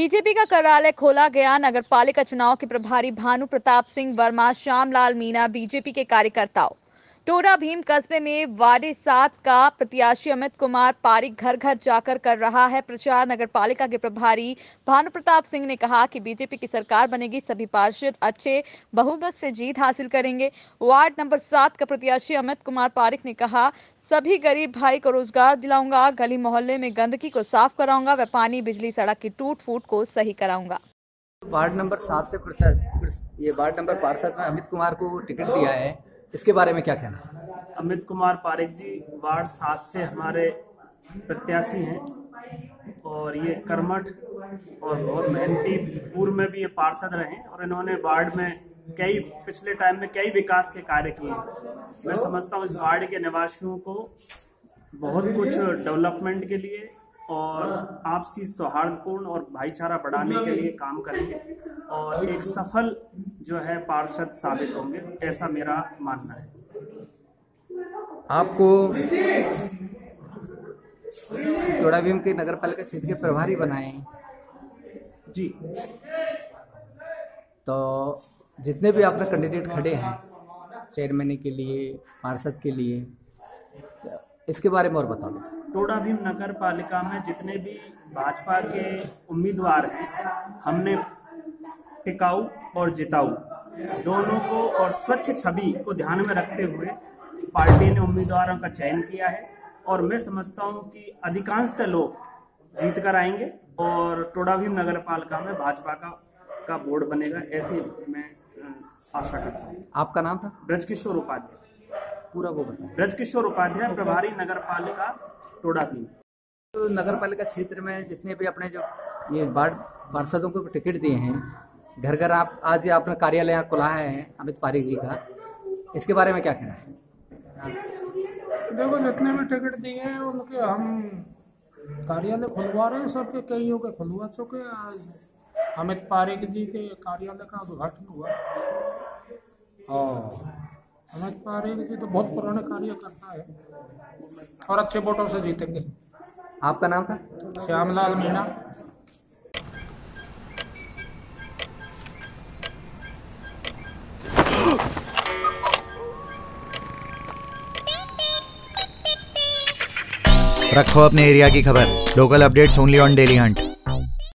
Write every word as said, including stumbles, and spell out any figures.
BJP का कार्यालय खोला गया। नगर पालिका चुनाव के प्रभारी भानु प्रताप सिंह वर्मा, श्यामलाल मीणा, बीजेपी के कार्यकर्ताओं। टोडा भीम कस्बे में वार्ड सात का प्रत्याशी अमित कुमार पारिक घर घर जाकर कर रहा है प्रचार। नगर पालिका के प्रभारी भानु प्रताप सिंह ने कहा कि बीजेपी की सरकार बनेगी, सभी पार्षद अच्छे बहुमत से जीत हासिल करेंगे। वार्ड नंबर सात का प्रत्याशी अमित कुमार पारिक ने कहा, सभी गरीब भाई को रोजगार दिलाऊंगा, गली मोहल्ले में गंदगी को साफ कराऊंगा, व पानी बिजली सड़क की टूट फूट को सही कराऊंगा। वार्ड नंबर सात से ये वार्ड नंबर पार्षद में अमित कुमार को टिकट दिया है, इसके बारे में क्या कहना? अमित कुमार पारिक जी वार्ड सात से हमारे प्रत्याशी हैं और ये कर्मठ और बहुत मेहनती, पूर्व में भी ये पार्षद रहे और इन्होंने वार्ड में कई पिछले टाइम में कई विकास के कार्य किए हैं। मैं समझता हूँ इस वार्ड के निवासियों को बहुत कुछ डेवलपमेंट के लिए और आपसी सौहार्दपूर्ण और भाईचारा बढ़ाने के लिए काम करेंगे और एक सफल जो है पार्षद साबित होंगे, ऐसा मेरा मानना है। आपको टोडा भीम के नगर पालिका क्षेत्र के प्रभारी बनाए हैं जी, तो जितने भी आपके कैंडिडेट खड़े हैं चेयरमैन के लिए, पार्षद के लिए, इसके बारे में और बताओ। टोडा भीम नगर पालिका में जितने भी भाजपा के उम्मीदवार हैं, हमने टिकाऊ और जिताऊ दोनों को और स्वच्छ छवि को ध्यान में रखते हुए पार्टी ने उम्मीदवारों का चयन किया है और मैं समझता हूं कि अधिकांशतः लोग जीत कर आएंगे और टोडा भीम नगर पालिका में भाजपा का का बोर्ड बनेगा, ऐसी मैं आशा करता हूँ। आपका नाम था? ब्रजकिशोर उपाध्याय। पूरा वो बताएं। ब्रजकिशोर उपाध्याय, प्रभारी नगर पालिका टोडा भीम। तो नगर पालिका क्षेत्र में जितने भी अपने जो ये वार्ड पार्षदों को टिकट दिए हैं, घर घर आप आज ये आपने कार्यालय यहाँ खुला है अमित पारिक जी का, इसके बारे में क्या कहना है? देखो, जितने भी टिकट दिए हैं उनके हम कार्यालय खुलवा रहे हैं, सबके कईयों के खुलवा चुके हैं। आज अमित पारिक जी के कार्यालय का उद्घाटन हुआ और अमित पारिक जी तो बहुत पुराने कार्य करता है और अच्छे वोटों से जीतेंगे। आपका नाम था? श्यामलाल मीणा। रखो अपने एरिया की खबर। Local updates only on daily Hunt.